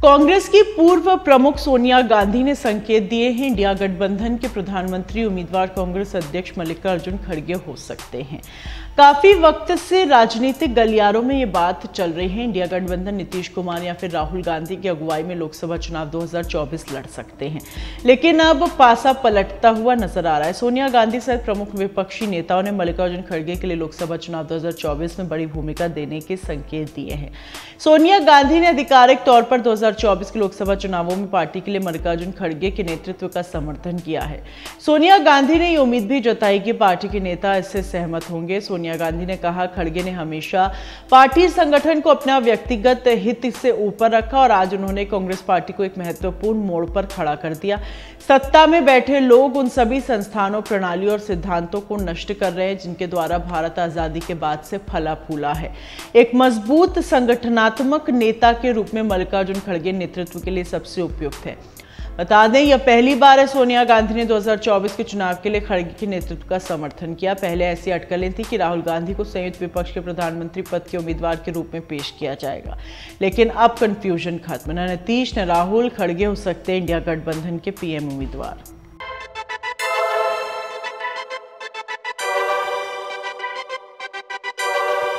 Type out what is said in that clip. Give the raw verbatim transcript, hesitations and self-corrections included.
कांग्रेस की पूर्व प्रमुख सोनिया गांधी ने संकेत दिए हैं इंडिया गठबंधन के प्रधानमंत्री उम्मीदवार कांग्रेस अध्यक्ष मल्लिकार्जुन खड़गे हो सकते हैं। काफी वक्त से राजनीतिक गलियारों में ये बात चल रही है। इंडिया गठबंधन नीतीश कुमार या फिर राहुल गांधी की अगुवाई में लोकसभा चुनाव दो हज़ार चौबीस लड़ सकते हैं, लेकिन अब पासा पलटता हुआ नजर आ रहा है। सोनिया गांधी सहित प्रमुख विपक्षी नेताओं ने मल्लिकार्जुन खड़गे के लिए लोकसभा चुनाव दो हज़ार चौबीस में बड़ी भूमिका देने के संकेत दिए हैं। सोनिया गांधी ने आधिकारिक तौर पर दो हज़ार चौबीस के लोकसभा चुनावों में पार्टी के लिए मल्लिकार्जुन खड़गे के नेतृत्व का समर्थन किया है। सोनिया गांधी ने ये उम्मीद भी जताई कि पार्टी के नेता इससे सहमत होंगे। सोनिया गांधी ने कहा, खड़गे ने हमेशा पार्टी संगठन को अपना व्यक्तिगत हित से ऊपर रखा और आज उन्होंने कांग्रेस पार्टी को एक महत्वपूर्ण मोड़ पर खड़ा कर दिया। सत्ता में बैठे लोग उन सभी संस्थानों, प्रणालियों और सिद्धांतों को नष्ट कर रहे हैं जिनके द्वारा भारत आजादी के बाद से फला फूला है। एक मजबूत संगठनात्मक नेता के रूप में मल्लिकार्जुन खड़गे नेतृत्व के लिए सबसे उपयुक्त है। बता दें, यह पहली बार है सोनिया गांधी ने दो हज़ार चौबीस के चुनाव के लिए खड़गे के नेतृत्व का समर्थन किया। पहले ऐसी अटकलें थी कि राहुल गांधी को संयुक्त विपक्ष के प्रधानमंत्री पद के उम्मीदवार के रूप में पेश किया जाएगा, लेकिन अब कंफ्यूजन खत्म। न नीतीश न राहुल, खड़गे हो सकते हैं इंडिया गठबंधन के पीएम उम्मीदवार।